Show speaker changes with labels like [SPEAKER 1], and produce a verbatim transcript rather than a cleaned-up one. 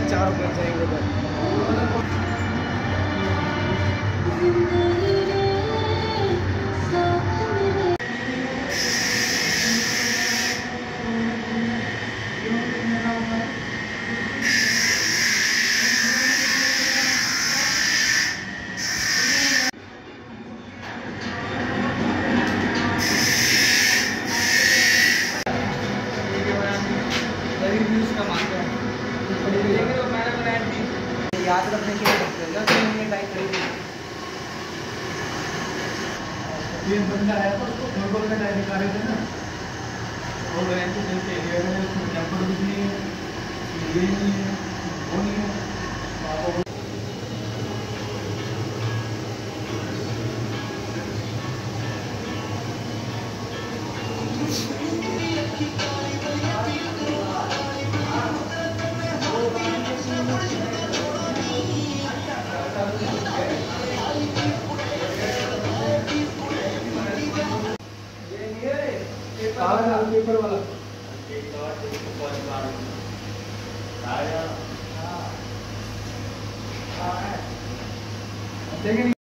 [SPEAKER 1] चार बज जाएंगे तो। याद रखने के लिए टाइप करेंगे। ये बंदा है तो उसको नॉर्मल में टाइप दिखा रहे थे ना, और रेंज जैसे एरिया में उसमें नंबर भी नहीं है, ये नहीं है, वो नहीं है। पेपर वाला देखेंगे।